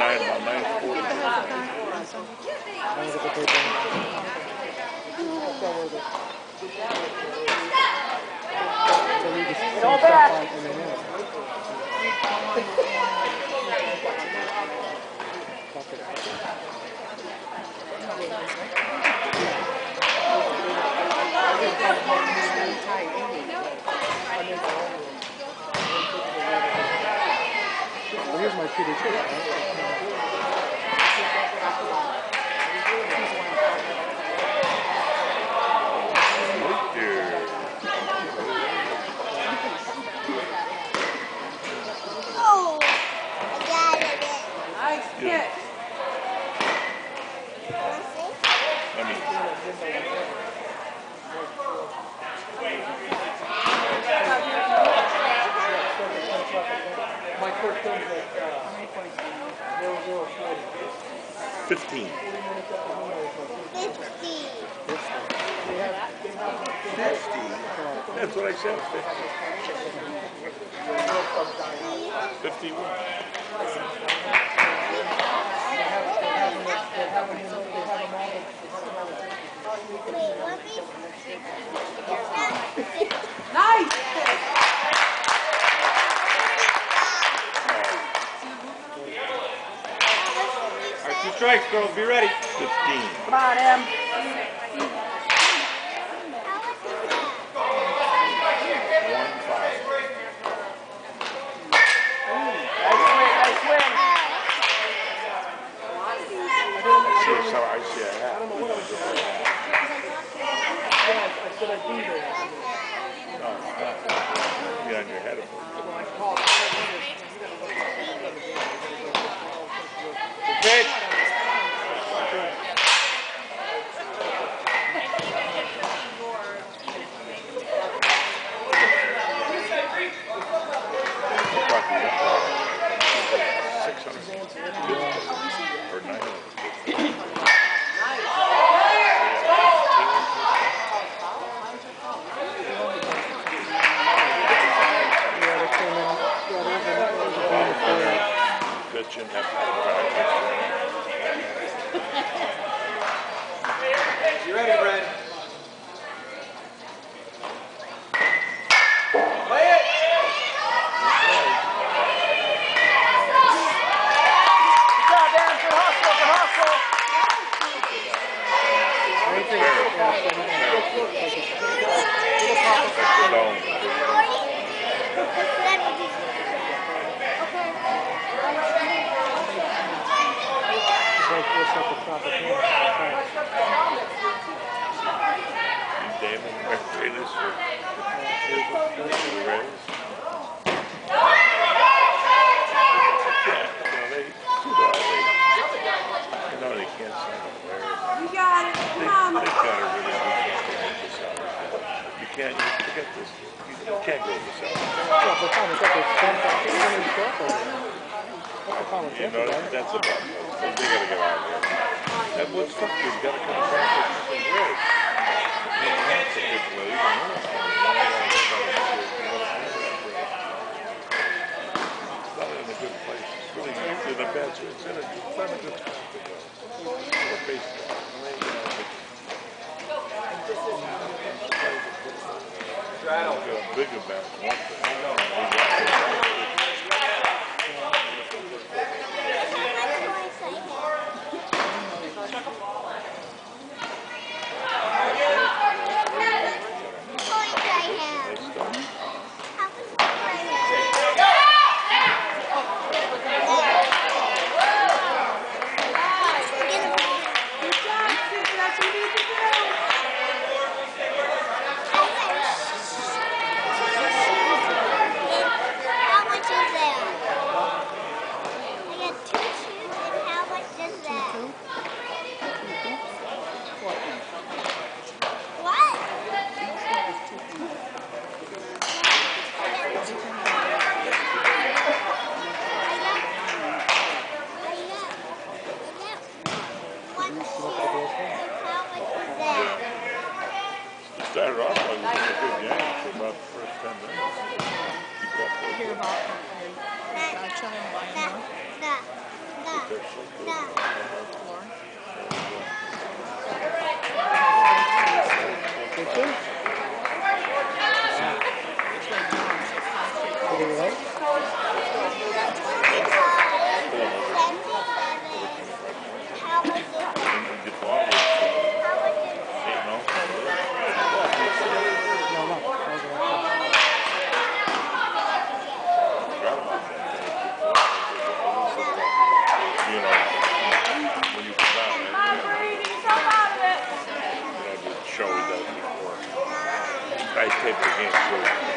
about 9:40. Go back. Here's my kitty too. Oh, I got it. Nice kick. My first thing is 15. 50. That's what I said. 51. Nice. All right, 2 strikes, girls. Be ready. 15. Come on, Em. You ready, Brad? Play it! Good job, Dan. Good hustle, good hustle. You got it. Come on. You can't forget this. You can't go this out. You know, that's about it. They gotta get out of here. That wood structure's gotta come back with some wood. That's a good way. It's not in a good place. It's really in a bad place. It's not a good spot to go. For baseball. Straddle. Big about one thing. How much Show he does before. I taped the game too.